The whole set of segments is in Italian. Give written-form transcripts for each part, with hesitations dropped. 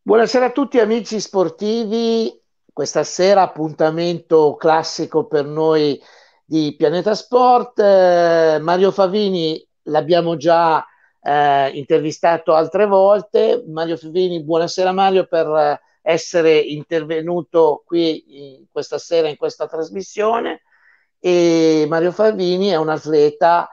Buonasera a tutti amici sportivi, questa sera appuntamento classico per noi di Pianeta Sport. Mario Favini l'abbiamo già intervistato altre volte. Mario Favini, buonasera Mario per essere intervenuto qui questa sera in questa trasmissione. E Mario Favini è un atleta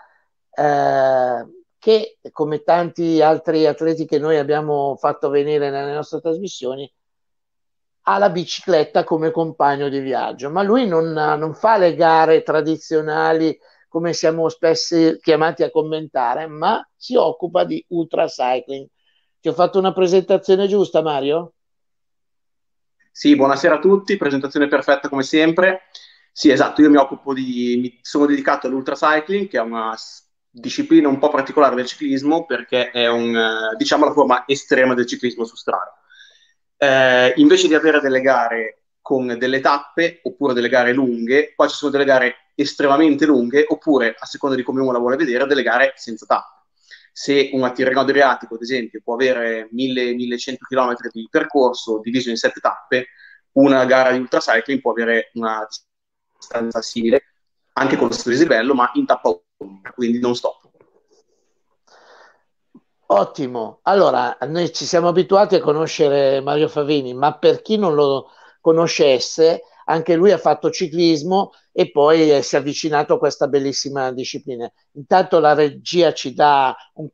che, come tanti altri atleti che noi abbiamo fatto venire nelle nostre trasmissioni, ha la bicicletta come compagno di viaggio, ma lui non fa le gare tradizionali come siamo spesso chiamati a commentare, ma si occupa di ultracycling. Ti ho fatto una presentazione giusta, Mario? Sì, buonasera a tutti, presentazione perfetta come sempre. Sì, esatto, mi sono dedicato all'ultracycling, che è una disciplina un po' particolare del ciclismo, perché è diciamo, la forma estrema del ciclismo su strada. Invece di avere delle gare con delle tappe, oppure delle gare lunghe, qua ci sono delle gare estremamente lunghe, oppure, a seconda di come uno la vuole vedere, delle gare senza tappe. Se un Tirreno Adriatico, ad esempio, può avere 1000-1100 km di percorso diviso in 7 tappe, una gara di ultracycling può avere una distanza simile, anche con lo stesso dislivello, ma in tappa unica, quindi non stop. Ottimo. Allora, noi ci siamo abituati a conoscere Mario Favini, ma per chi non lo conoscesse, anche lui ha fatto ciclismo e poi si è avvicinato a questa bellissima disciplina. Intanto la regia ci dà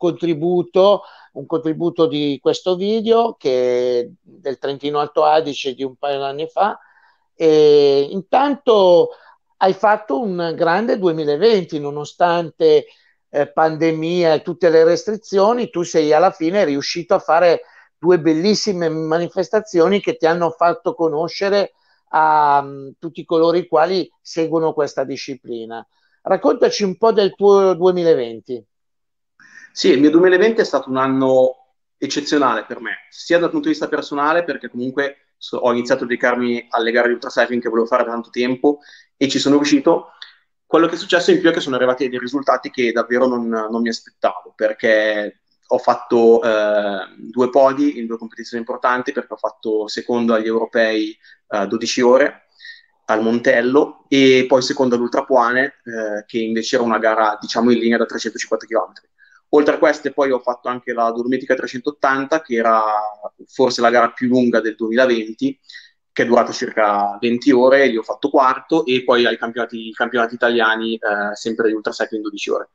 un contributo di questo video che è del Trentino Alto Adige di un paio di anni fa. E intanto hai fatto un grande 2020, nonostante pandemia e tutte le restrizioni, tu sei alla fine riuscito a fare due bellissime manifestazioni che ti hanno fatto conoscere a tutti coloro i quali seguono questa disciplina. Raccontaci un po' del tuo 2020. Sì, il mio 2020 è stato un anno eccezionale per me, sia dal punto di vista personale, perché comunque ho iniziato a dedicarmi alle gare di ultracycling che volevo fare da tanto tempo e ci sono riuscito. Quello che è successo in più è che sono arrivati dei risultati che davvero non mi aspettavo, perché ho fatto due podi in due competizioni importanti, perché ho fatto secondo agli europei 12 ore al Montello e poi secondo all'Ultrapuane, che invece era una gara diciamo in linea da 350 km. Oltre a queste poi ho fatto anche la Dolomitica 380, che era forse la gara più lunga del 2020, che è durata circa 20 ore, lì ho fatto quarto, e poi i campionati italiani, sempre di ultracycling 12 ore.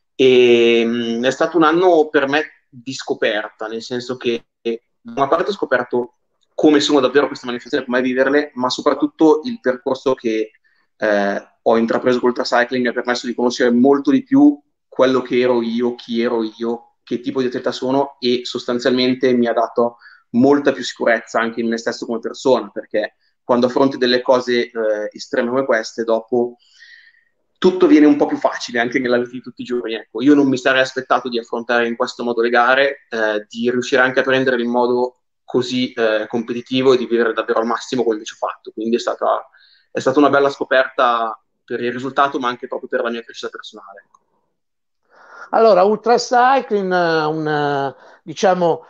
È stato un anno per me di scoperta, nel senso che da una parte ho scoperto come sono davvero queste manifestazioni, come viverle, ma soprattutto il percorso che ho intrapreso col ultracycling mi ha permesso di conoscere molto di più quello che ero io, chi ero io, che tipo di atleta sono, e sostanzialmente mi ha dato molta più sicurezza anche in me stesso come persona, perché quando affronti delle cose estreme come queste, dopo tutto viene un po' più facile anche nella vita di tutti i giorni. Ecco, io non mi sarei aspettato di affrontare in questo modo le gare, di riuscire anche a prendere in modo così competitivo e di vivere davvero al massimo quello che ci ho fatto. Quindi è stata una bella scoperta per il risultato, ma anche proprio per la mia crescita personale. Allora, ultracycling, diciamo,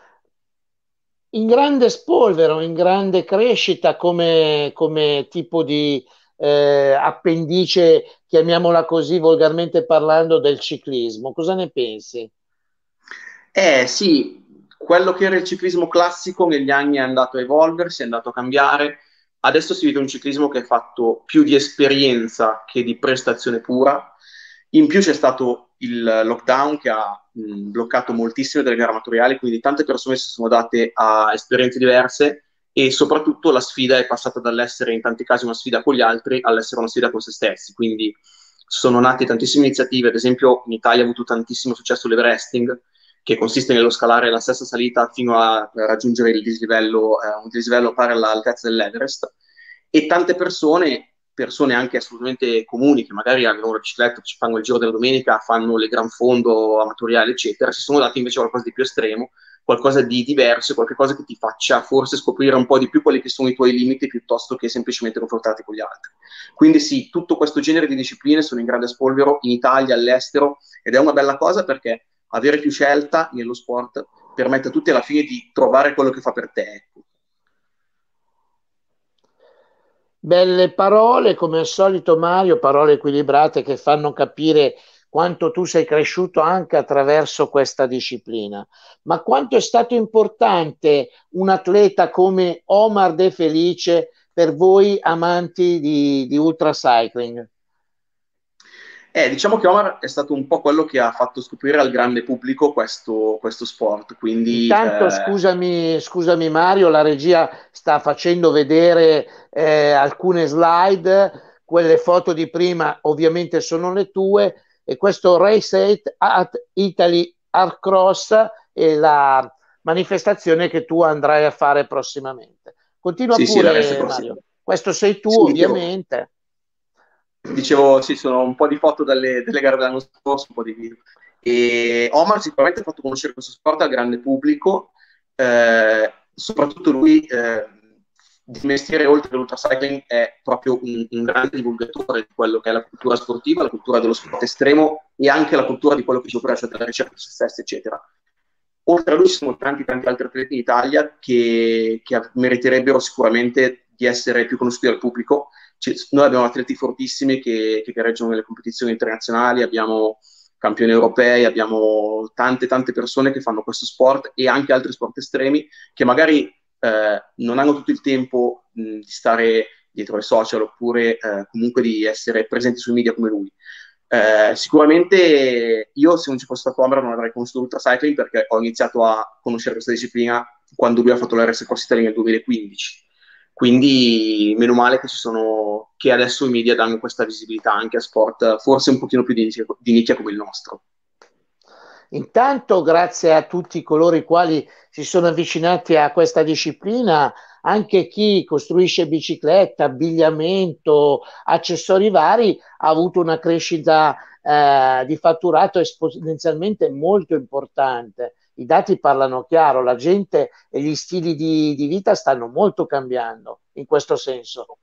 in grande spolvero, in grande crescita come tipo di appendice, chiamiamola così volgarmente parlando, del ciclismo. Cosa ne pensi? Sì, quello che era il ciclismo classico negli anni è andato a evolversi, è andato a cambiare. Adesso si vive un ciclismo che è fatto più di esperienza che di prestazione pura. In più c'è stato il lockdown che ha bloccato moltissime delle gare amatoriali, quindi tante persone si sono date a esperienze diverse e soprattutto la sfida è passata dall'essere in tanti casi una sfida con gli altri all'essere una sfida con se stessi. Quindi sono nate tantissime iniziative, ad esempio in Italia ha avuto tantissimo successo l'Everesting, che consiste nello scalare la stessa salita fino a raggiungere il dislivello, un dislivello pari all'altezza dell'Everest. E tante persone anche assolutamente comuni, che magari hanno una bicicletta, ci fanno il giro della domenica, fanno le gran fondo amatoriali, eccetera, si sono dati invece qualcosa di più estremo, qualcosa di diverso, qualcosa che ti faccia forse scoprire un po' di più quelli che sono i tuoi limiti piuttosto che semplicemente confrontarti con gli altri. Quindi sì, tutto questo genere di discipline sono in grande spolvero in Italia, all'estero, ed è una bella cosa perché avere più scelta nello sport permette a tutti alla fine di trovare quello che fa per te. Belle parole, come al solito Mario, parole equilibrate che fanno capire quanto tu sei cresciuto anche attraverso questa disciplina. Ma quanto è stato importante un atleta come Omar De Felice per voi amanti di ultracycling? Diciamo che Omar è stato un po' quello che ha fatto scoprire al grande pubblico questo sport, quindi Intanto scusami Mario, la regia sta facendo vedere alcune slide, quelle foto di prima ovviamente sono le tue e questo Race 8 at Italy Art Cross è la manifestazione che tu andrai a fare prossimamente. Continua sì, la RS pure Corsi. Mario, questo sei tu Sì, ovviamente. dicevo, sì, sono un po' di foto delle gare dell'anno scorso, un po' di video. E Omar sicuramente ha fatto conoscere questo sport al grande pubblico, soprattutto lui di mestiere oltre all'ultracycling è proprio un grande divulgatore di quello che è la cultura sportiva, la cultura dello sport estremo e anche la cultura di quello che si opera, cioè della ricerca su se stessi, eccetera. Oltre a lui ci sono tanti altri atleti in Italia che meriterebbero sicuramente di essere più conosciuti dal pubblico. Noi abbiamo atleti fortissimi che gareggiano nelle competizioni internazionali, abbiamo campioni europei, abbiamo tante persone che fanno questo sport e anche altri sport estremi che magari non hanno tutto il tempo di stare dietro ai social oppure comunque di essere presenti sui media come lui. Sicuramente io se non ci fosse stato Omar non avrei conosciuto l'ultracycling perché ho iniziato a conoscere questa disciplina quando lui ha fatto la RS Cross Italy nel 2015. Quindi meno male che adesso i media danno questa visibilità anche a sport forse un pochino più di nicchia come il nostro. Intanto, grazie a tutti coloro i quali si sono avvicinati a questa disciplina, anche chi costruisce bicicletta, abbigliamento, accessori vari, ha avuto una crescita di fatturato esponenzialmente molto importante. I dati parlano chiaro, la gente e gli stili di vita stanno molto cambiando in questo senso.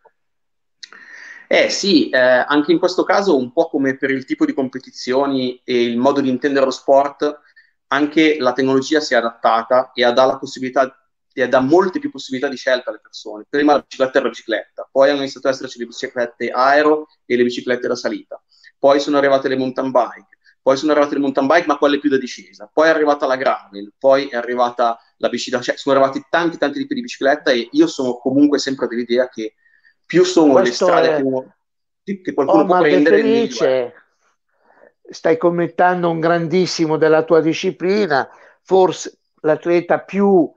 Sì, anche in questo caso, un po' come per il tipo di competizioni e il modo di intendere lo sport, anche la tecnologia si è adattata e dà la possibilità e dà molte più possibilità di scelta alle persone. Prima la bicicletta era la bicicletta, poi hanno iniziato ad esserci le biciclette aero e le biciclette da salita, poi sono arrivate le mountain bike, poi sono arrivate le mountain bike ma quelle più da discesa, poi è arrivata la gravel, poi è arrivata la bicicletta, cioè sono arrivati tanti tipi di bicicletta e io sono comunque sempre dell'idea che più sono le Questo strade è che qualcuno può Omar De prendere, meglio è. Felice, stai commentando un grandissimo della tua disciplina, forse l'atleta più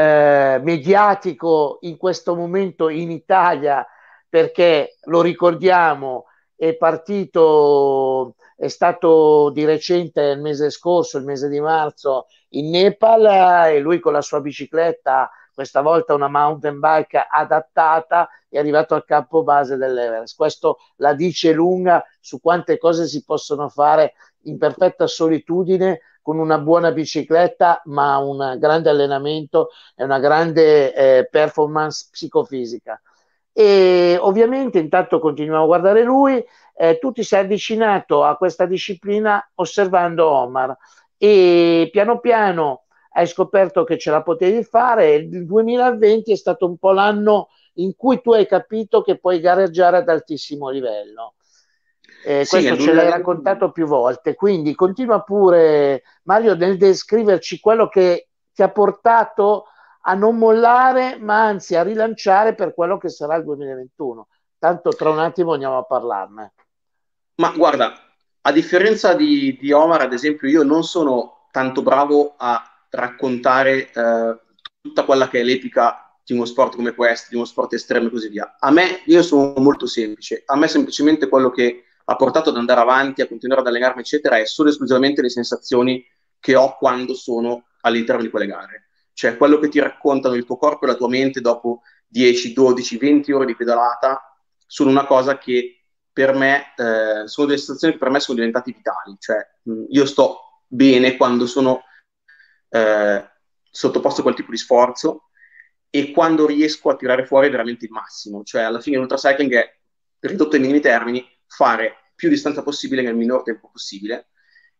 mediatico in questo momento in Italia, perché lo ricordiamo, è partito, è stato di recente il mese scorso, il mese di marzo, in Nepal e lui con la sua bicicletta, questa volta una mountain bike adattata, è arrivato al campo base dell'Everest. Questo la dice lunga su quante cose si possono fare in perfetta solitudine con una buona bicicletta, ma un grande allenamento e una grande performance psicofisica. E ovviamente intanto continuiamo a guardare lui, tu ti sei avvicinato a questa disciplina osservando Omar e piano piano hai scoperto che ce la potevi fare. Il 2020 è stato un po' l'anno in cui tu hai capito che puoi gareggiare ad altissimo livello. Sì, Questo nel ce l'hai 2020 raccontato più volte, quindi continua pure Mario nel descriverci quello che ti ha portato a non mollare, ma anzi a rilanciare per quello che sarà il 2021. Tanto tra un attimo andiamo a parlarne. Ma guarda, a differenza di Omar, ad esempio, io non sono tanto bravo a raccontare tutta quella che è l'epica di uno sport come questo, di uno sport estremo e così via. Io sono molto semplice. A me semplicemente quello che ha portato ad andare avanti, a continuare ad allenarmi, eccetera, è solo e esclusivamente le sensazioni che ho quando sono all'interno di quelle gare. Cioè, quello che ti raccontano il tuo corpo e la tua mente dopo 10, 12, 20 ore di pedalata sono una cosa che per me sono delle situazioni che per me sono diventate vitali, cioè io sto bene quando sono eh, sottoposto a quel tipo di sforzo e quando riesco a tirare fuori veramente il massimo, cioè alla fine l'ultracycling è ridotto ai minimi termini, fare più distanza possibile nel minor tempo possibile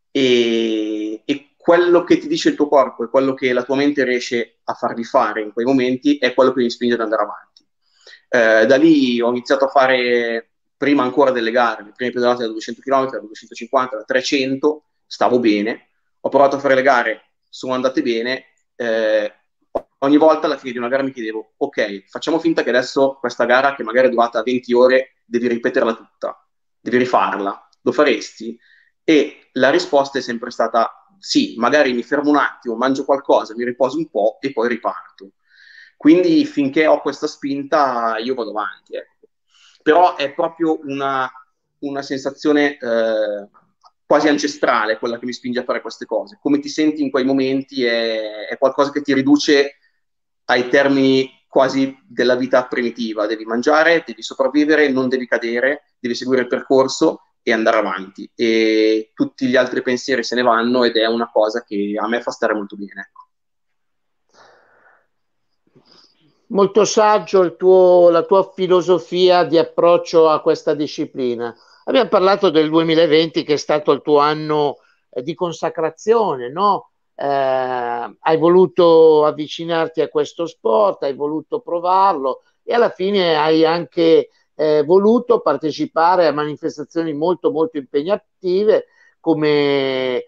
e quello che ti dice il tuo corpo e quello che la tua mente riesce a farvi fare in quei momenti è quello che mi spinge ad andare avanti. Da lì ho iniziato a fare, prima ancora delle gare, le prime pedalate da 200 km, da 250, da 300, stavo bene. Ho provato a fare le gare, sono andate bene. Ogni volta alla fine di una gara mi chiedevo, ok, facciamo finta che adesso questa gara, che magari è durata 20 ore, devi ripeterla tutta, devi rifarla, lo faresti? E la risposta è sempre stata sì, magari mi fermo un attimo, mangio qualcosa, mi riposo un po' e poi riparto. Quindi finché ho questa spinta io vado avanti, ecco. Però è proprio una sensazione quasi ancestrale quella che mi spinge a fare queste cose. Come ti senti in quei momenti è qualcosa che ti riduce ai termini quasi della vita primitiva. Devi mangiare, devi sopravvivere, non devi cadere, devi seguire il percorso e andare avanti. E tutti gli altri pensieri se ne vanno ed è una cosa che a me fa stare molto bene, ecco. Molto saggio la tua filosofia di approccio a questa disciplina. Abbiamo parlato del 2020 che è stato il tuo anno di consacrazione, no? Hai voluto avvicinarti a questo sport, hai voluto provarlo e alla fine hai anche voluto partecipare a manifestazioni molto molto impegnative come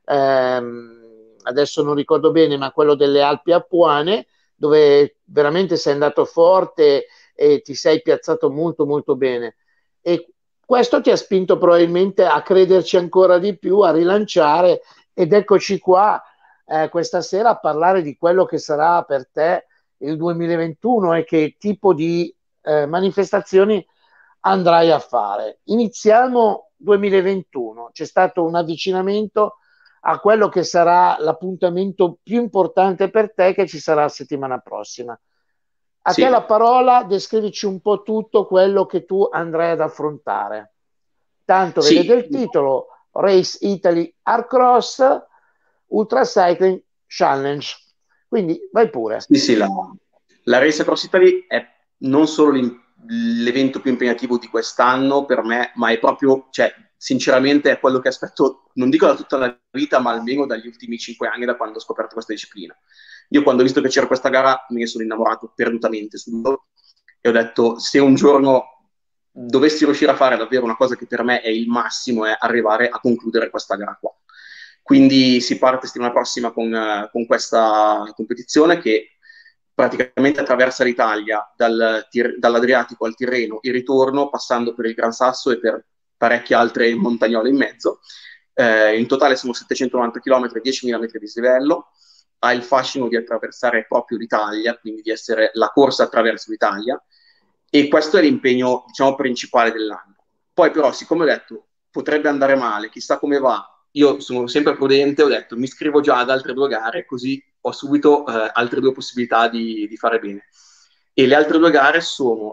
adesso non ricordo bene, ma quello delle Alpi Apuane dove veramente sei andato forte e ti sei piazzato molto molto bene e questo ti ha spinto probabilmente a crederci ancora di più, a rilanciare ed eccoci qua questa sera a parlare di quello che sarà per te il 2021 e che tipo di manifestazioni andrai a fare. Iniziamo 2021, c'è stato un avvicinamento a quello che sarà l'appuntamento più importante per te che ci sarà la settimana prossima. A te la Sì, parola, descrivici un po' tutto quello che tu andrai ad affrontare. Tanto vedete sì, il titolo, Race Italy Arcross Ultra Cycling Challenge. Quindi vai pure. sì, sì, la Race Across Italy è non solo l'evento più impegnativo di quest'anno per me, ma è proprio, cioè, sinceramente è quello che aspetto, non dico da tutta la vita, ma almeno dagli ultimi 5 anni da quando ho scoperto questa disciplina. Io quando ho visto che c'era questa gara me ne sono innamorato perdutamente subito e ho detto se un giorno dovessi riuscire a fare davvero una cosa che per me è il massimo, è arrivare a concludere questa gara qua. Quindi si parte settimana prossima con questa competizione che praticamente attraversa l'Italia dall'Adriatico al Tirreno, il ritorno passando per il Gran Sasso e per parecchie altre montagnole in mezzo. In totale sono 790 km, 10.000 metri di slivello. Ha il fascino di attraversare proprio l'Italia, quindi di essere la corsa attraverso l'Italia. E questo è l'impegno, diciamo, principale dell'anno. Poi però, siccome ho detto potrebbe andare male, chissà come va, io sono sempre prudente, ho detto mi iscrivo già ad altre 2 gare, così ho subito altre 2 possibilità di fare bene. E le altre 2 gare sono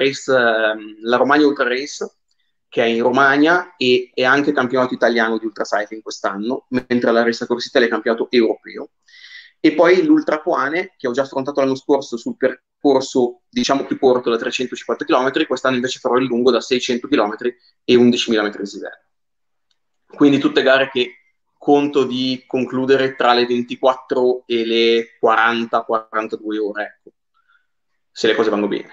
la Romagna Ultra Race, che è in Romagna e è anche campionato italiano di ultracycling quest'anno, mentre la Race Across Italia è campionato europeo. E poi l'Ultra Poane, che ho già affrontato l'anno scorso sul percorso, diciamo, più corto da 350 km, quest'anno invece farò il lungo da 600 km e 11.000 metri di livello. Quindi tutte gare che conto di concludere tra le 24 e le 40-42 ore, ecco, se le cose vanno bene.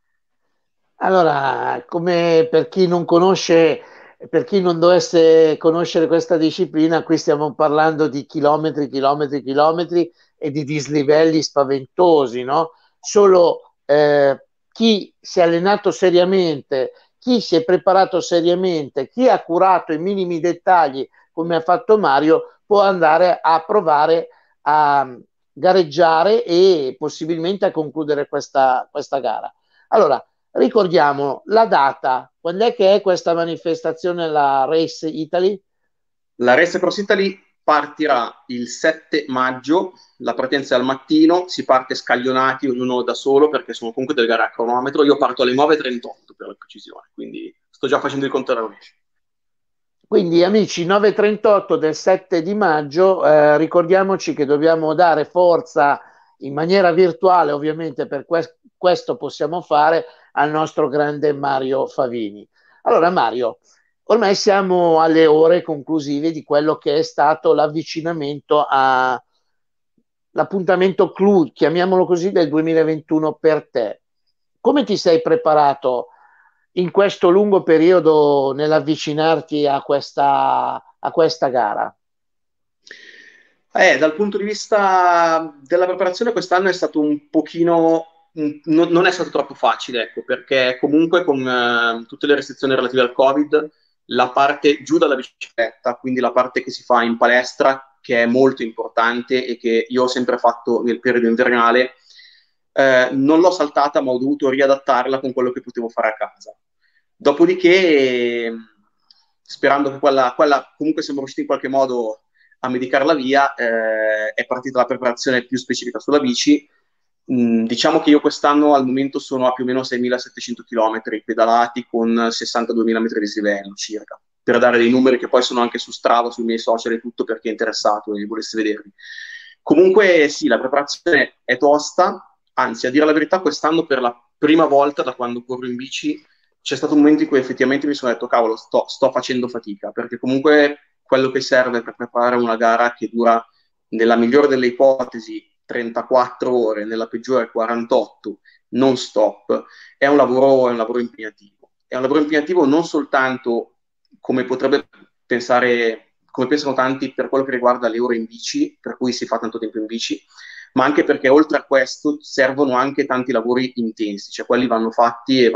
Allora, come per chi non conosce, per chi non dovesse conoscere questa disciplina, qui stiamo parlando di chilometri, chilometri, chilometri e di dislivelli spaventosi, no? Solo chi si è allenato seriamente, chi si è preparato seriamente, chi ha curato i minimi dettagli, come ha fatto Mario, può andare a provare a gareggiare e possibilmente a concludere questa gara. Allora, ricordiamo la data, quando è che è questa manifestazione, la Race Italy? La Race Across Italy partirà il 7 maggio, la partenza è al mattino, si parte scaglionati, ognuno da solo, perché sono comunque delle gare a cronometro. Io parto alle 9.38 per la precisione, quindi sto già facendo il conto alla rovescia. Quindi amici, 9.38 del 7 di maggio, ricordiamoci che dobbiamo dare forza in maniera virtuale, ovviamente per questo possiamo fare al nostro grande Mario Favini. Allora Mario, ormai siamo alle ore conclusive di quello che è stato l'avvicinamento all'appuntamento clou, chiamiamolo così, del 2021 per te. come ti sei preparato in questo lungo periodo nell'avvicinarti a questa gara? Dal punto di vista della preparazione, quest'anno è stato un pochino, non è stato troppo facile, ecco, perché comunque con tutte le restrizioni relative al Covid, la parte giù dalla bicicletta, quindi la parte che si fa in palestra, che è molto importante e che io ho sempre fatto nel periodo invernale, non l'ho saltata, ma ho dovuto riadattarla con quello che potevo fare a casa. Dopodiché, sperando che quella comunque siamo riusciti in qualche modo a medicarla via, è partita la preparazione più specifica sulla bici. Diciamo che io quest'anno al momento sono a più o meno 6.700 km pedalati con 62.000 metri di dislivello circa, per dare dei numeri che poi sono anche su Strava, sui miei social e tutto, per chi è interessato e volesse vederli. Comunque sì, la preparazione è tosta, anzi a dire la verità quest'anno per la prima volta da quando corro in bici c'è stato un momento in cui effettivamente mi sono detto cavolo, sto facendo fatica, perché comunque quello che serve per preparare una gara che dura, nella migliore delle ipotesi, 34 ore, nella peggiore 48, non stop, è un lavoro impegnativo. È un lavoro impegnativo non soltanto come potrebbe pensare, come pensano tanti per quello che riguarda le ore in bici, per cui si fa tanto tempo in bici, ma anche perché oltre a questo servono anche tanti lavori intensi, cioè quelli vanno fatti e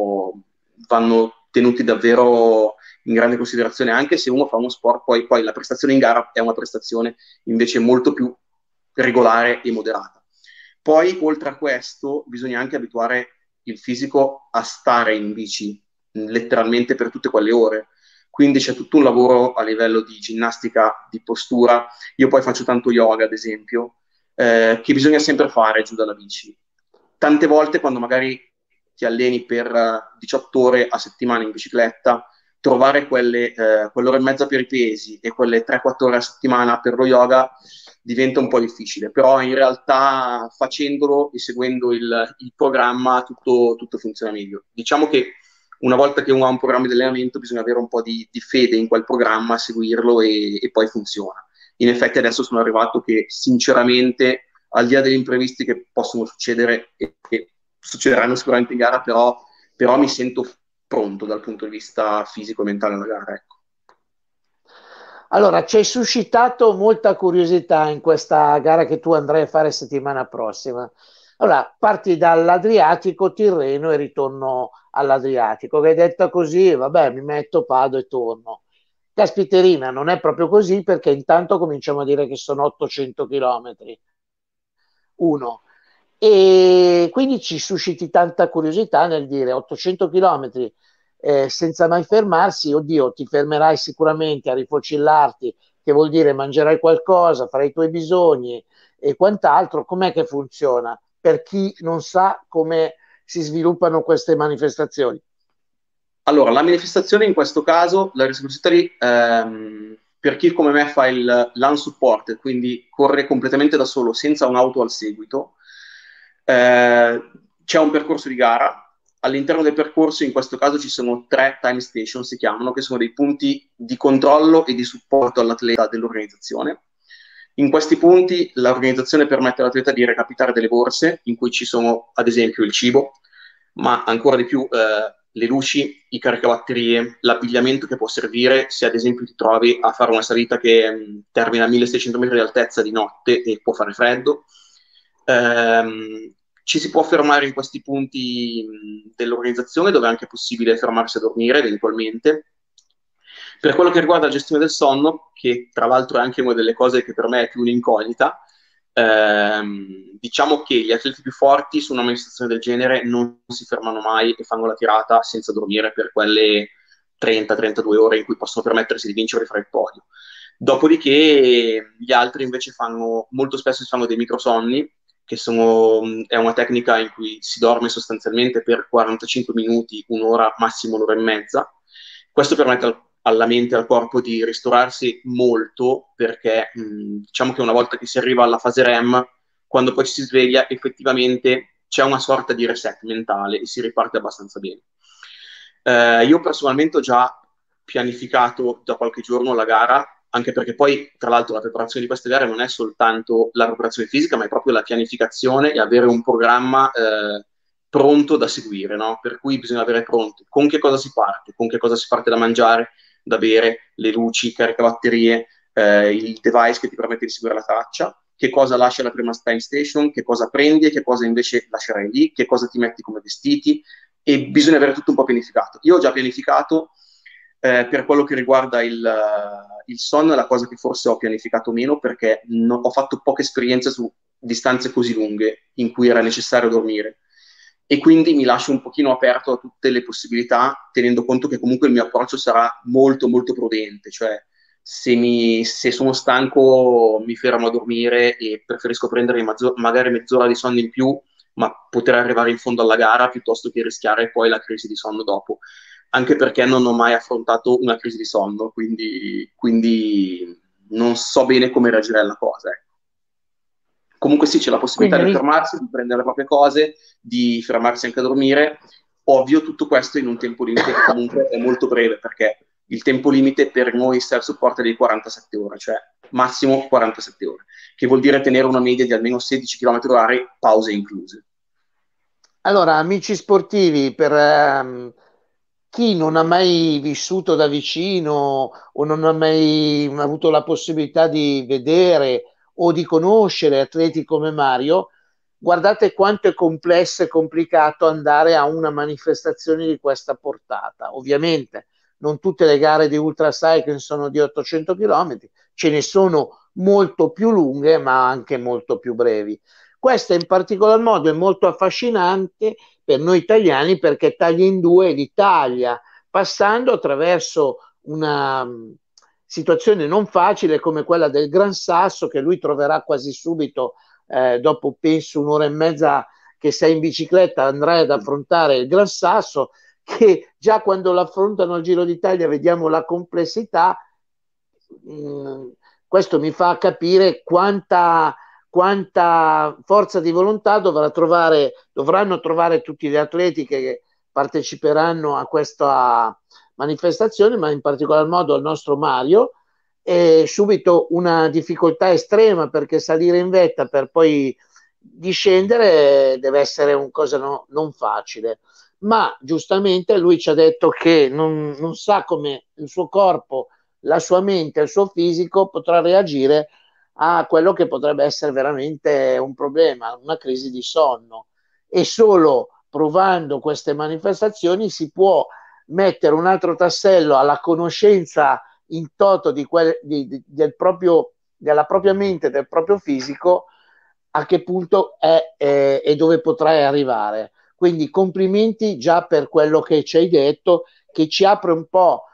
vanno tenuti davvero in grande considerazione, anche se uno fa uno sport, poi la prestazione in gara è una prestazione invece molto più regolare e moderata. Poi, oltre a questo, bisogna anche abituare il fisico a stare in bici, letteralmente per tutte quelle ore. Quindi c'è tutto un lavoro a livello di ginnastica, di postura. Io poi faccio tanto yoga, ad esempio, che bisogna sempre fare giù dalla bici. Tante volte quando magari ti alleni per 18 ore a settimana in bicicletta, trovare quell'ora e mezza per i pesi e quelle 3-4 ore a settimana per lo yoga diventa un po' difficile, però in realtà facendolo e seguendo il programma tutto funziona meglio. Diciamo che una volta che uno ha un programma di allenamento bisogna avere un po' di fede in quel programma, seguirlo e poi funziona. In effetti adesso sono arrivato che sinceramente, al di là degli imprevisti che possono succedere e che succederanno sicuramente in gara, però mi sento pronto dal punto di vista fisico e mentale alla gara, ecco. Allora, ci hai suscitato molta curiosità in questa gara che tu andrai a fare settimana prossima. Allora, parti dall'Adriatico, Tirreno e ritorno all'Adriatico. Che hai detto così, vabbè, mi metto, Pado e torno. Caspiterina, non è proprio così perché intanto cominciamo a dire che sono 800 chilometri. Uno. E quindi ci susciti tanta curiosità nel dire 800 chilometri senza mai fermarsi, oddio, ti fermerai sicuramente a rifocillarti, che vuol dire mangerai qualcosa, farai i tuoi bisogni e quant'altro. Com'è che funziona? Per chi non sa come si sviluppano queste manifestazioni. Allora, la manifestazione in questo caso, la Rescue per chi come me fa l'unsupported, quindi corre completamente da solo, senza un'auto al seguito, c'è un percorso di gara. All'interno del percorso, in questo caso, ci sono 3 time station, si chiamano, che sono dei punti di controllo e di supporto all'atleta dell'organizzazione. In questi punti l'organizzazione permette all'atleta di recapitare delle borse in cui ci sono, ad esempio, il cibo, ma ancora di più le luci, i caricabatterie, l'abbigliamento che può servire se ad esempio ti trovi a fare una salita che termina a 1600 metri di altezza di notte e può fare freddo. Ci si può fermare in questi punti dell'organizzazione dove è anche possibile fermarsi a dormire eventualmente. Per quello che riguarda la gestione del sonno, che tra l'altro è anche una delle cose che per me è più un'incognita, diciamo che gli atleti più forti su una manifestazione del genere non si fermano mai e fanno la tirata senza dormire per quelle 30-32 ore in cui possono permettersi di vincere e fare il podio. Dopodiché gli altri invece molto spesso si fanno dei microsonni, è una tecnica in cui si dorme sostanzialmente per 45 minuti, un'ora, massimo un'ora e mezza. Questo permette alla mente e al corpo di ristorarsi molto, perché diciamo che una volta che si arriva alla fase REM, quando poi ci si sveglia, effettivamente c'è una sorta di reset mentale e si riparte abbastanza bene. Io personalmente ho già pianificato da qualche giorno la gara, anche perché poi, tra l'altro, la preparazione di queste gare non è soltanto la preparazione fisica, ma è proprio la pianificazione e avere un programma pronto da seguire, no? Per cui bisogna avere pronto con che cosa si parte, con che cosa si parte da mangiare, da bere, le luci, il caricabatterie, il device che ti permette di seguire la traccia, che cosa lasci alla prima time station, che cosa prendi e che cosa invece lascerai lì, che cosa ti metti come vestiti, e bisogna avere tutto un po' pianificato. Io ho già pianificato per quello che riguarda il sonno, è la cosa che forse ho pianificato meno perché ho fatto poche esperienze su distanze così lunghe in cui era necessario dormire e quindi mi lascio un pochino aperto a tutte le possibilità, tenendo conto che comunque il mio approccio sarà molto molto prudente, cioè se sono stanco mi fermo a dormire e preferisco prendere magari mezz'ora di sonno in più, ma poter arrivare in fondo alla gara piuttosto che rischiare poi la crisi di sonno dopo. Anche perché non ho mai affrontato una crisi di sonno, quindi non so bene come reagire alla cosa. Ecco. Comunque sì, c'è la possibilità Quindi di fermarsi, di prendere le proprie cose, di fermarsi anche a dormire. Ovvio, tutto questo in un tempo limite che comunque è molto breve, perché il tempo limite per noi self-support è di 47 ore, cioè massimo 47 ore, che vuol dire tenere una media di almeno 16 km orari, pause incluse. allora, amici sportivi, per chi non ha mai vissuto da vicino o non ha mai avuto la possibilità di vedere o di conoscere atleti come Mario, guardate quanto è complesso e complicato andare a una manifestazione di questa portata. Ovviamente non tutte le gare di ultracycling sono di 800 km, ce ne sono molto più lunghe ma anche molto più brevi. Questa in particolar modo è molto affascinante per noi italiani perché taglia in due l'Italia, passando attraverso una situazione non facile come quella del Gran Sasso, che lui troverà quasi subito, dopo penso un'ora e mezza che sei in bicicletta, andrai ad affrontare il Gran Sasso, che già quando l'affrontano al Giro d'Italia vediamo la complessità. Questo mi fa capire quanta forza di volontà dovranno trovare tutti gli atleti che parteciperanno a questa manifestazione, ma in particolar modo al nostro Mario. E subito una difficoltà estrema perché salire in vetta per poi discendere deve essere una cosa non facile. Ma giustamente lui ci ha detto che non sa come il suo corpo, la sua mente, il suo fisico potrà reagire a quello che potrebbe essere veramente un problema, una crisi di sonno. E solo provando queste manifestazioni si può mettere un altro tassello alla conoscenza in toto della propria mente, del proprio fisico, a che punto è e dove potrai arrivare. Quindi complimenti già per quello che ci hai detto, che ci apre un po'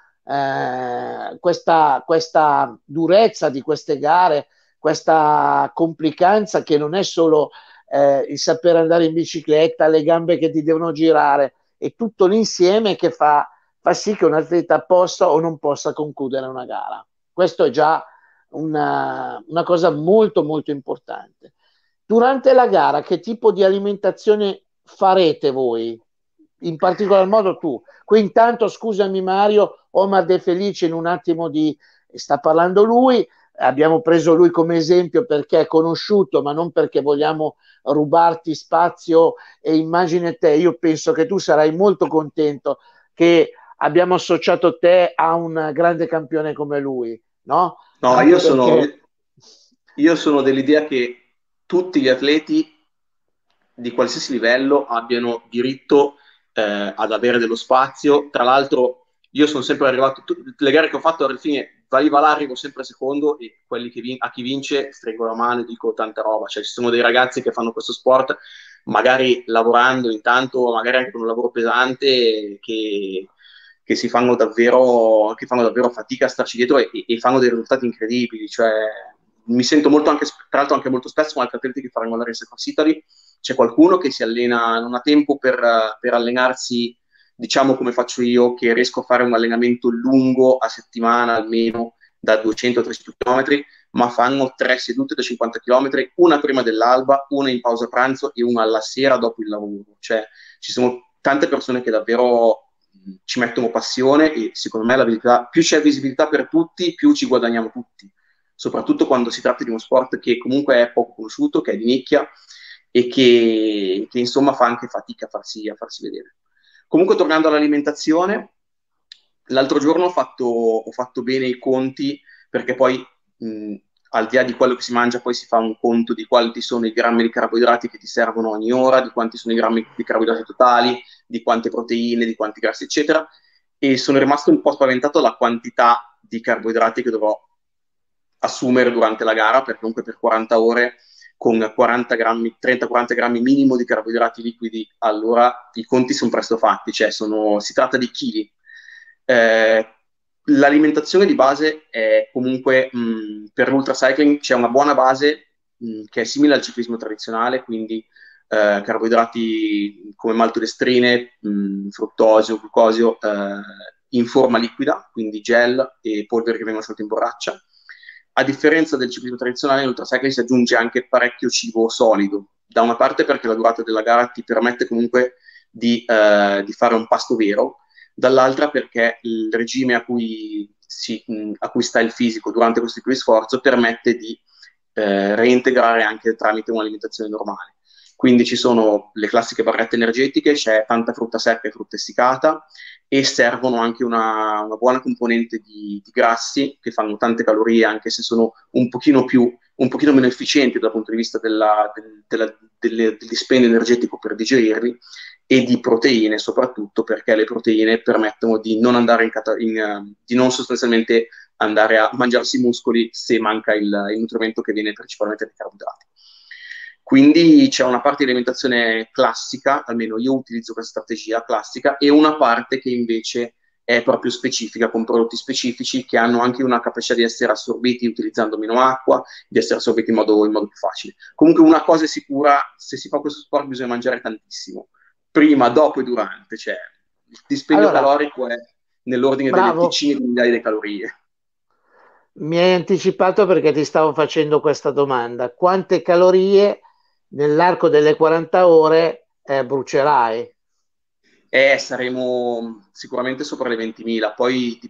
questa durezza di queste gare, questa complicanza che non è solo il sapere andare in bicicletta, le gambe che ti devono girare, è tutto l'insieme che fa sì che un atleta possa o non possa concludere una gara. Questo è già una cosa molto molto importante. Durante la gara, che tipo di alimentazione farete voi? In particolar modo tu. Qui intanto, scusami Mario, Omar De Felice in un attimo sta parlando lui, abbiamo preso lui come esempio perché è conosciuto, ma non perché vogliamo rubarti spazio e immagine te. Io penso che tu sarai molto contento che abbiamo associato te a un grande campione come lui, no? No, Anche perché io sono dell'idea che tutti gli atleti di qualsiasi livello abbiano diritto ad avere dello spazio. Tra l'altro, io sono sempre arrivato, le gare che ho fatto alla fine, va là, arrivo sempre secondo e quelli a chi vince stringo la mano e dico tanta roba. Cioè, ci sono dei ragazzi che fanno questo sport magari lavorando intanto, magari anche con un lavoro pesante, che che fanno davvero fatica a starci dietro e fanno dei risultati incredibili. Cioè, mi sento molto anche, tra l'altro anche molto spesso con altri atleti che faranno andare in Cross Italy, c'è qualcuno che si allena, non ha tempo per allenarsi, diciamo come faccio io, che riesco a fare un allenamento lungo a settimana almeno da 200-300 km, ma fanno 3 sedute da 50 km, una prima dell'alba, una in pausa pranzo e una alla sera dopo il lavoro. Cioè, ci sono tante persone che davvero ci mettono passione e secondo me più c'è visibilità per tutti, più ci guadagniamo tutti, soprattutto quando si tratta di uno sport che comunque è poco conosciuto, che è di nicchia e che insomma fa anche fatica a farsi vedere. Comunque, tornando all'alimentazione, l'altro giorno ho fatto bene i conti, perché poi al di là di quello che si mangia, poi si fa un conto di quanti sono i grammi di carboidrati che ti servono ogni ora, di quanti sono i grammi di carboidrati totali, di quante proteine, di quanti grassi, eccetera. E sono rimasto un po' spaventato dalla quantità di carboidrati che dovrò assumere durante la gara, perché comunque per 40 ore con 40 grammi, 30-40 grammi minimo di carboidrati liquidi, allora i conti sono presto fatti, cioè si tratta di chili. Eh, L'alimentazione di base è comunque, per l'ultracycling c'è una buona base che è simile al ciclismo tradizionale, quindi carboidrati come maltodestrine, fruttosio, glucosio, in forma liquida, quindi gel e polvere che vengono sciolte in borraccia. A differenza del ciclismo tradizionale, nell'ultracycling si aggiunge anche parecchio cibo solido. Da una parte perché la durata della gara ti permette comunque di fare un pasto vero, dall'altra perché il regime a cui sta il fisico durante questo tipo di sforzo permette di reintegrare anche tramite un'alimentazione normale. Quindi ci sono le classiche barrette energetiche, c'è tanta frutta secca e frutta essiccata, e servono anche una buona componente di grassi che fanno tante calorie, anche se sono un pochino meno efficienti dal punto di vista del dispendio energetico per digerirli, e di proteine soprattutto, perché le proteine permettono di non andare di non sostanzialmente andare a mangiarsi i muscoli se manca il nutrimento che viene principalmente dai carboidrati. Quindi c'è una parte di alimentazione classica, almeno io utilizzo questa strategia classica, e una parte che invece è proprio specifica, con prodotti specifici che hanno anche una capacità di essere assorbiti utilizzando meno acqua, di essere assorbiti in modo più facile. Comunque una cosa è sicura: se si fa questo sport bisogna mangiare tantissimo, prima, dopo e durante, cioè il dispendio Allora, calorico è nell'ordine delle bravo, decine di migliaia di calorie. mi hai anticipato perché ti stavo facendo questa domanda. Quante calorie nell'arco delle 40 ore brucerai? Saremo sicuramente sopra le 20.000, poi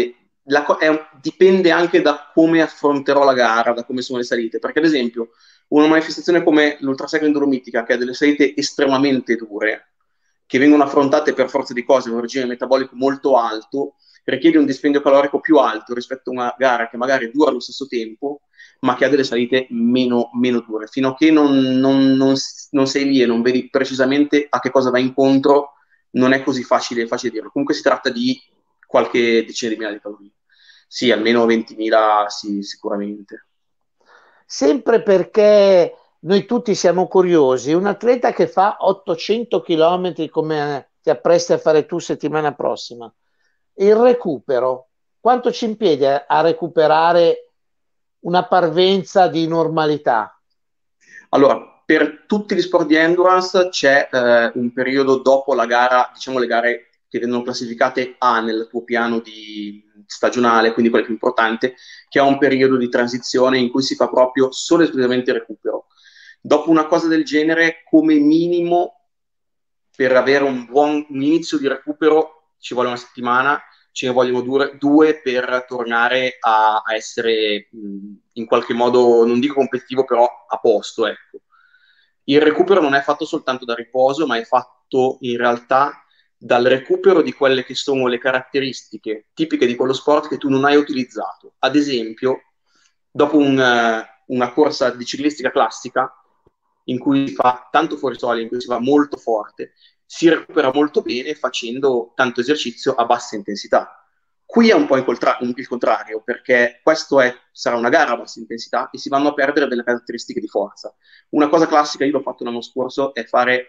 dipende anche da come affronterò la gara, da come sono le salite, perché ad esempio una manifestazione come l'Ultracycling Dolomitica, che ha delle salite estremamente dure, che vengono affrontate per forza di cose con un regime metabolico molto alto, richiede un dispendio calorico più alto rispetto a una gara che magari dura allo stesso tempo, ma che ha delle salite meno dure. Fino a che non sei lì e non vedi precisamente a che cosa vai incontro, non è così facile dirlo. Comunque si tratta di qualche decina di migliaia di calorie. Sì, almeno 20.000, sì, sicuramente. Sempre perché noi tutti siamo curiosi. Un atleta che fa 800 km come ti appresti a fare tu settimana prossima, il recupero, quanto ci impiega a recuperare una parvenza di normalità? Allora, per tutti gli sport di endurance c'è un periodo dopo la gara, diciamo le gare che vengono classificate A nel tuo piano di stagionale, quindi quelle più importanti, che ha un periodo di transizione in cui si fa proprio solo e esclusivamente recupero. Dopo una cosa del genere, come minimo, per avere un inizio di recupero ci vuole una settimana, ce ne vogliono due per tornare a essere in qualche modo, non dico competitivo, però a posto, ecco. Il recupero non è fatto soltanto da riposo, ma è fatto in realtà dal recupero di quelle che sono le caratteristiche tipiche di quello sport che tu non hai utilizzato. Ad esempio, dopo una corsa di ciclistica classica, in cui si fa tanto fuori, in cui si va molto forte, si recupera molto bene facendo tanto esercizio a bassa intensità. Qui è un po' il contrario, perché sarà una gara a bassa intensità e si vanno a perdere delle caratteristiche di forza. Una cosa classica, io l'ho fatto l'anno scorso, è fare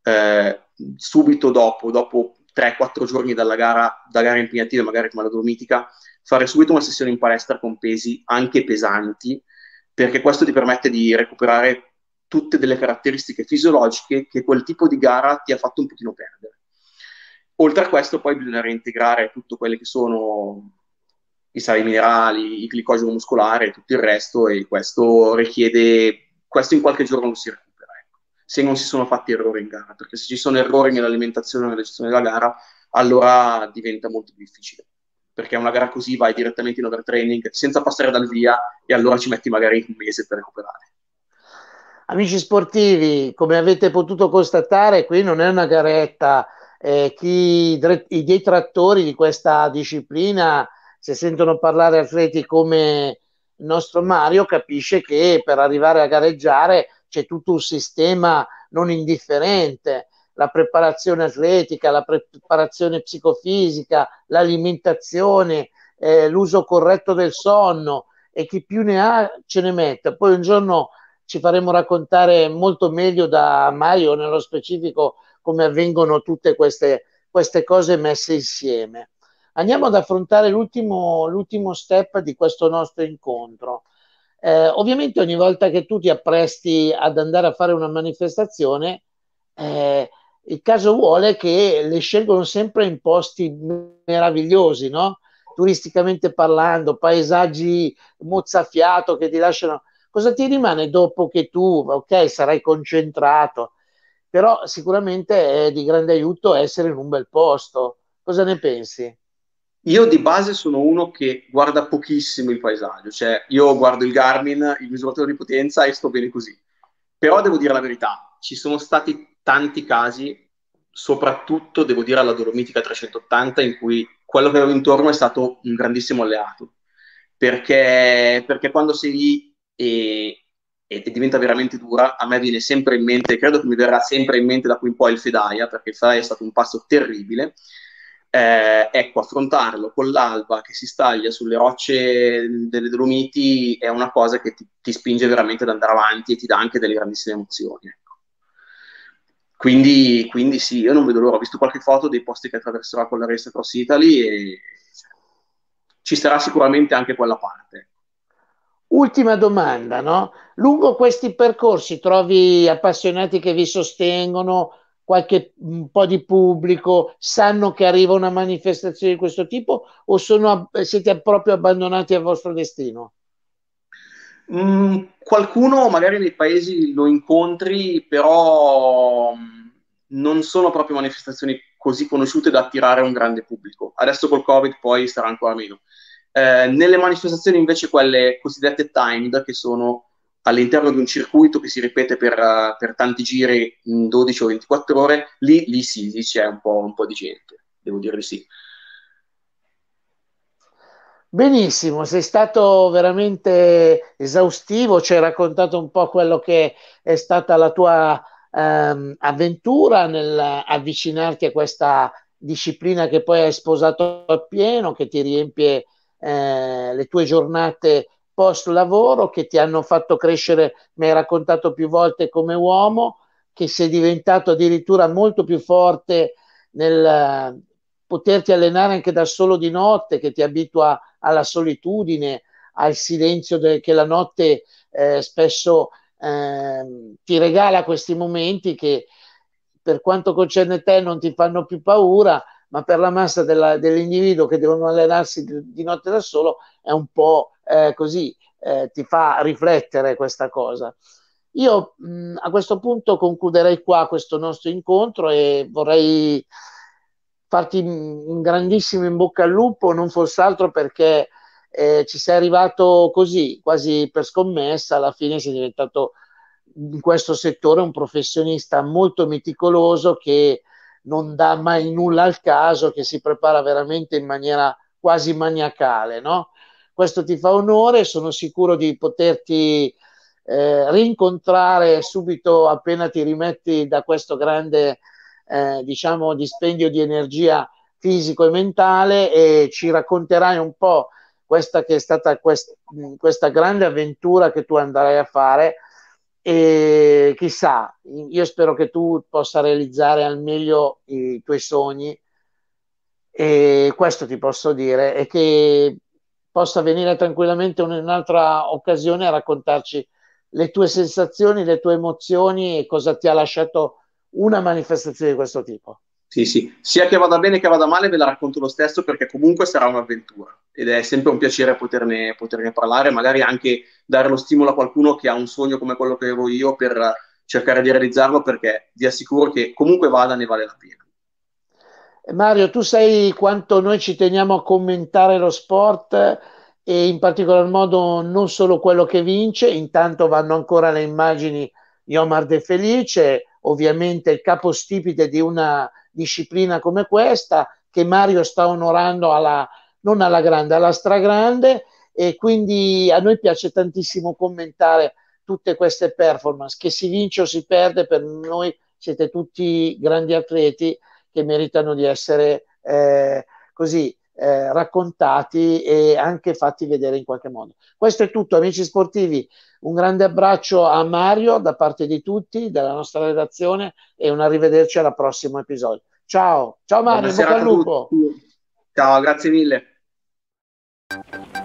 subito dopo 3-4 giorni da gare impegnative, magari come la Dolomitica, fare subito una sessione in palestra con pesi anche pesanti, perché questo ti permette di recuperare tutte delle caratteristiche fisiologiche che quel tipo di gara ti ha fatto un pochino perdere. Oltre a questo poi bisogna reintegrare tutto quelli che sono i sali minerali, il glicogeno muscolare e tutto il resto, e questo in qualche giorno non si recupera, ecco, se non si sono fatti errori in gara, perché se ci sono errori nell'alimentazione o nella gestione della gara, allora diventa molto più difficile, perché una gara così vai direttamente in overtraining senza passare dal via, e allora ci metti magari un mese per recuperare. Amici sportivi, come avete potuto constatare, qui non è una garetta. I detrattori di questa disciplina, se sentono parlare atleti come il nostro Mario, capisce che per arrivare a gareggiare c'è tutto un sistema non indifferente, la preparazione atletica, la preparazione psicofisica, l'alimentazione, l'uso corretto del sonno, e chi più ne ha ce ne metta. Poi un giorno ci faremo raccontare molto meglio da Mario nello specifico come avvengono tutte queste cose messe insieme. Andiamo ad affrontare l'ultimo step di questo nostro incontro. Ovviamente ogni volta che tu ti appresti ad andare a fare una manifestazione, eh, il caso vuole che le scelgono sempre in posti meravigliosi, no? Turisticamente parlando, paesaggi mozzafiato che ti lasciano. Cosa ti rimane dopo che tu, ok, sarai concentrato, però sicuramente è di grande aiuto essere in un bel posto. Cosa ne pensi? Io di base sono uno che guarda pochissimo il paesaggio, cioè io guardo il Garmin, il misuratore di potenza e sto bene così. Però devo dire la verità, ci sono stati tanti casi, soprattutto devo dire alla Dolomitica 380, in cui quello che avevo intorno è stato un grandissimo alleato, perché quando sei lì e diventa veramente dura, a me viene sempre in mente, credo che mi verrà sempre in mente da qui in poi il Fedaia, perché il Fedaia è stato un passo terribile. Ecco, affrontarlo con l'alba che si staglia sulle rocce delle Dolomiti è una cosa che ti spinge veramente ad andare avanti e ti dà anche delle grandissime emozioni. Ecco. Quindi sì, io non vedo l'ora. Ho visto qualche foto dei posti che attraverserà con la Race Cross Italy e ci sarà sicuramente anche quella parte. Ultima domanda, no? Lungo questi percorsi trovi appassionati che vi sostengono, qualche un po' di pubblico, sanno che arriva una manifestazione di questo tipo o siete proprio abbandonati al vostro destino? Qualcuno magari nei paesi lo incontri, però non sono proprio manifestazioni così conosciute da attirare un grande pubblico. Adesso col Covid poi sarà ancora meno. Nelle manifestazioni invece quelle cosiddette timed, che sono all'interno di un circuito che si ripete per tanti giri in 12 o 24 ore, lì sì, lì c'è un po' di gente, devo dire di sì. Benissimo, sei stato veramente esaustivo, ci hai raccontato un po' quello che è stata la tua avventura nell'avvicinarti a questa disciplina che poi hai sposato appieno, che ti riempie le tue giornate post lavoro, che ti hanno fatto crescere, mi hai raccontato più volte come uomo, che sei diventato addirittura molto più forte nel poterti allenare anche da solo di notte, che ti abitua alla solitudine, al silenzio che la notte spesso ti regala questi momenti che per quanto concerne te non ti fanno più paura, ma per la massa dell'individuo che devono allenarsi di notte da solo è un po' così, ti fa riflettere questa cosa. Io a questo punto concluderei qua questo nostro incontro e vorrei farti un grandissimo in bocca al lupo, non fosse altro perché ci sei arrivato così, quasi per scommessa, alla fine sei diventato in questo settore un professionista molto meticoloso che non dà mai nulla al caso, che si prepara veramente in maniera quasi maniacale, no? Questo ti fa onore, sono sicuro di poterti rincontrare subito appena ti rimetti da questo grande diciamo dispendio di energia fisico e mentale e ci racconterai un po' questa che è stata questa grande avventura che tu andrai a fare e chissà, io spero che tu possa realizzare al meglio i tuoi sogni e questo ti posso dire e che possa venire tranquillamente in un'altra occasione a raccontarci le tue sensazioni, le tue emozioni e cosa ti ha lasciato una manifestazione di questo tipo. Sì, sì, sia che vada bene che vada male, ve la racconto lo stesso perché comunque sarà un'avventura ed è sempre un piacere poterne parlare, magari anche dare lo stimolo a qualcuno che ha un sogno come quello che avevo io per cercare di realizzarlo perché vi assicuro che comunque vada ne vale la pena. Mario, tu sai quanto noi ci teniamo a commentare lo sport e in particolar modo non solo quello che vince, intanto vanno ancora le immagini Iomar De Felice, ovviamente il capostipite di una disciplina come questa, che Mario sta onorando non alla grande, alla stragrande, e quindi a noi piace tantissimo commentare tutte queste performance, che si vince o si perde, per noi siete tutti grandi atleti che meritano di essere così raccontati e anche fatti vedere in qualche modo. Questo è tutto, amici sportivi. Un grande abbraccio a Mario da parte di tutti, della nostra redazione, e un arrivederci al prossimo episodio. Ciao, ciao Mario, Buona in bocca al serata a lupo. tutti. Ciao, grazie mille.